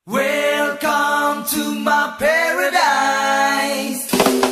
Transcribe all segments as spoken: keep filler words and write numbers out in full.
Welcome to my paradise.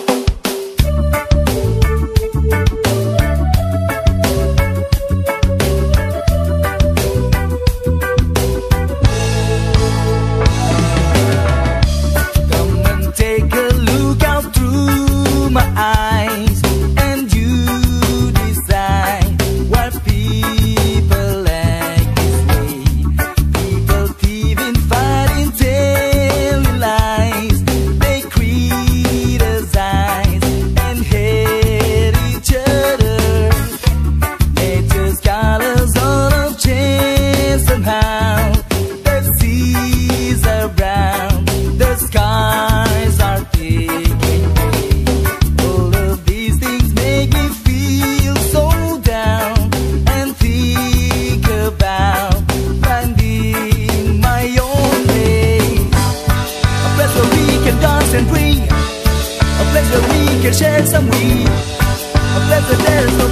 Come and take a look out through my eyes, and you decide what people like this way. People thieving, fighting, telling lies. They criticize and hate each other. Nature's colors all have changed somehow. The seas are brown, the skies are taking way. All of these things make me feel so down, and think about finding my own place. A place where we can dance and breathe, a place where we can share some weed, a place where there is no